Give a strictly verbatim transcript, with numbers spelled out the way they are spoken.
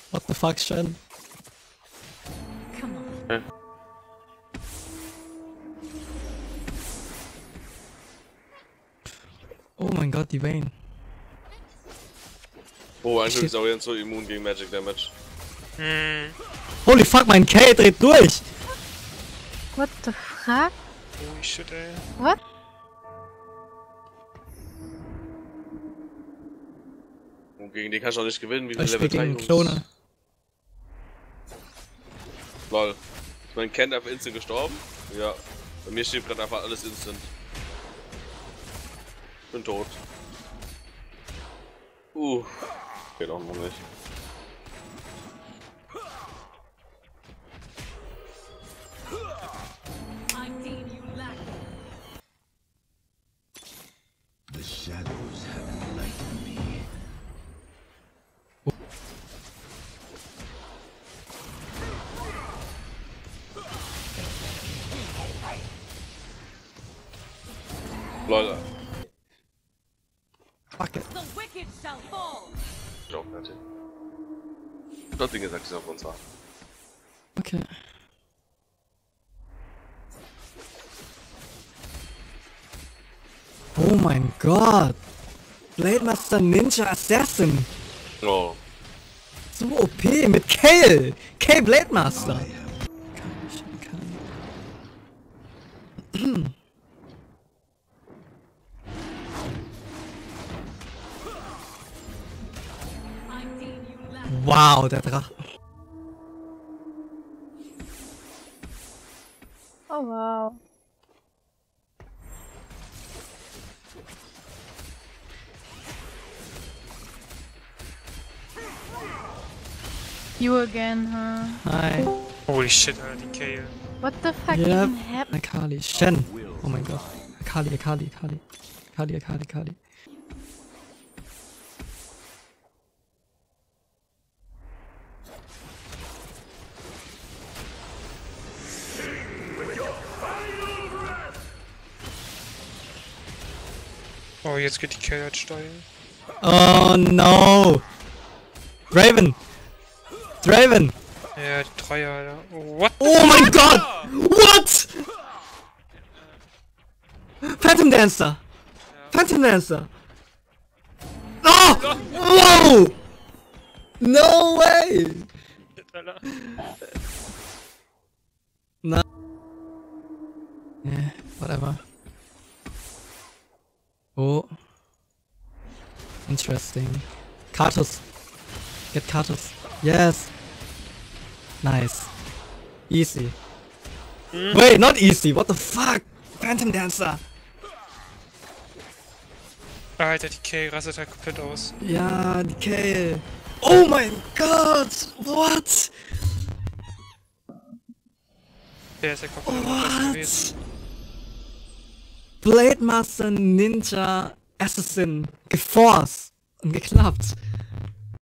What the fuck, Shen? Okay. Oh mein Gott, die Vayne. Oh, eigentlich ist Orient so immun gegen Magic Damage. Hm. Holy fuck, mein K dreht durch! What the fuck? Holy shit, ey. What? Und gegen den kannst du auch nicht gewinnen, wie viel Ich Level spiel gegen drei Klone. Lol. Ist mein Ken einfach instant gestorben? Ja. Bei mir steht gerade einfach alles instant. Bin tot. Uh. Geht auch noch nicht. The shadows have enlightened me. Lol. Fuck it. The wicked shall fall. Ich glaub nicht. Das Ding gesagt, sie auf uns haben. Okay. Oh mein Gott! Blade Master Ninja Assassin! Oh. So O P mit Kale! Kale Blade Master! Wow, der Drache! Oh wow. You again, huh? Hi! Holy shit, Alter, die Kale. What the fuck Yep. even happened? Akali, Shen! Oh mein Gott! Akali, Akali, Akali. Akali, Akali, Akali. Oh, jetzt geht die Kale halt steil. Oh no! Draven! Draven! Ja, die Dreier, Alter. What? Oh mein Gott! What? Phantom Dancer! Phantom Dancer! Oh! Wow! No way! Alter. Na. Yeah, whatever. Oh. Interesting. Kartus. Get Kartus. Yes. Nice. Easy. Wait, not easy. What the fuck? Phantom Dancer. Alter, die Kale rastet halt komplett aus. Ja, die Kale. Oh mein Gott. What? Der ist ja komplett aus gewesen. What? Blade Master Ninja Assassin geforced und geklappt.